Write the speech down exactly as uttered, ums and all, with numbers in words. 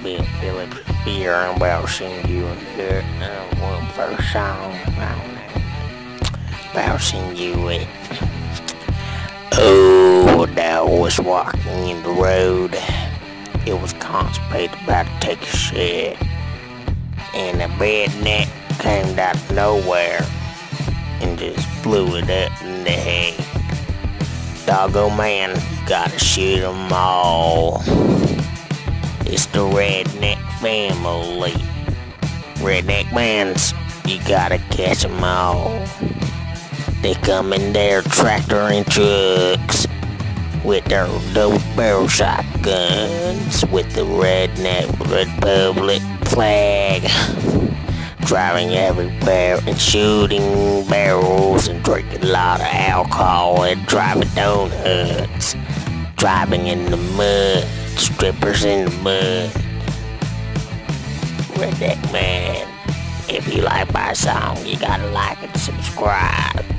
Phil Phillips here. I'm about seeing you in here. Uh, one first song. I don't know. About seeing you with. Oh, I was walking in the road. It was constipated, about to take a shit. And a redneck came out of nowhere and just blew it up in the head. Doggo man, you gotta shoot 'em all. It's the redneck family. Redneck mans, you gotta catch 'em all. They come in their tractor and trucks with their double barrel shotguns with the Redneck Republic flag. Driving everywhere and shooting barrels and drinking a lot of alcohol and driving donuts. Driving in the mud, strippers in the mud. Redneck man, if you like my song, you gotta like and subscribe.